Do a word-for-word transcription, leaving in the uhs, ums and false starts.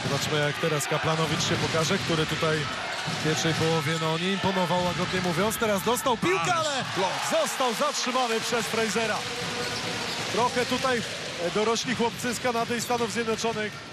Zobaczmy, jak teraz Kaplanowicz się pokaże, który tutaj w pierwszej połowie no nie imponował, łagodnie mówiąc. Teraz dostał piłkę, ale został zatrzymany przez Frasera. Trochę tutaj dorośli chłopcy z Kanady i Stanów Zjednoczonych